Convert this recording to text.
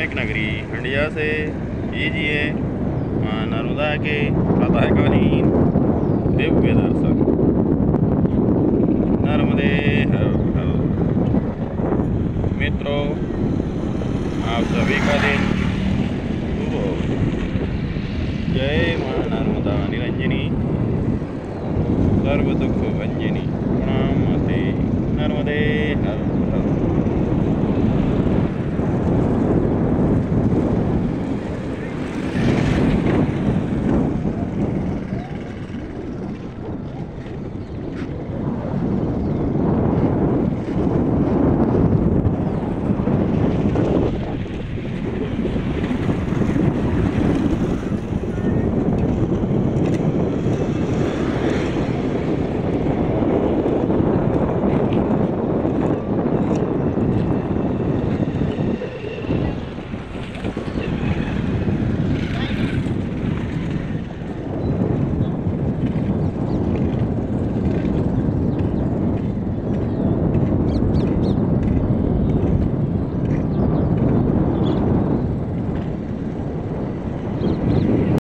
धार्मिक नगरी हंडिया से कीजिए मां नर्मदा के प्रातःकालीन दिव्य दर्शन। नर्मदे हर हर। मित्रों, आप सभी का दिन शुभ हो। जय मां नर्मदा निरंजनी सर्व दुख भंजनी। प्रणाम माते। नर्मदे हर।